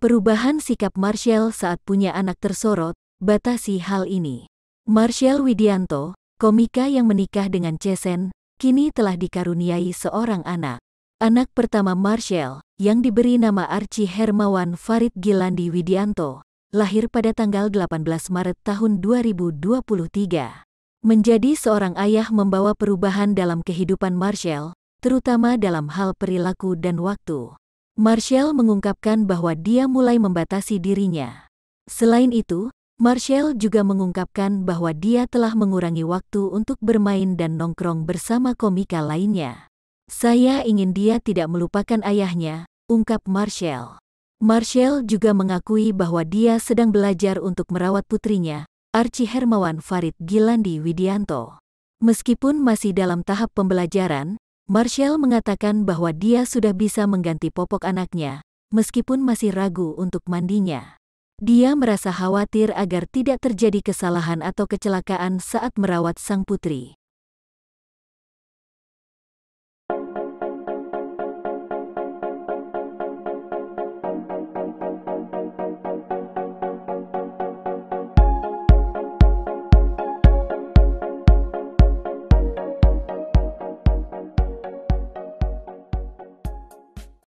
Perubahan sikap Marshall saat punya anak tersorot, batasi hal ini. Marshall Widianto, komika yang menikah dengan Cesen, kini telah dikaruniai seorang anak. Anak pertama Marshall, yang diberi nama Archie Hermawan Farid Gilandi Widianto, lahir pada tanggal 18 Maret tahun 2023. Menjadi seorang ayah membawa perubahan dalam kehidupan Marshall, terutama dalam hal perilaku dan waktu. Marshall mengungkapkan bahwa dia mulai membatasi dirinya. Selain itu, Marshall juga mengungkapkan bahwa dia telah mengurangi waktu untuk bermain dan nongkrong bersama komika lainnya. Saya ingin dia tidak melupakan ayahnya, ungkap Marshall. Marshall juga mengakui bahwa dia sedang belajar untuk merawat putrinya, Archie Hermawan Farid Gilandi Widianto. Meskipun masih dalam tahap pembelajaran, Marshall mengatakan bahwa dia sudah bisa mengganti popok anaknya, meskipun masih ragu untuk mandinya. Dia merasa khawatir agar tidak terjadi kesalahan atau kecelakaan saat merawat sang putri.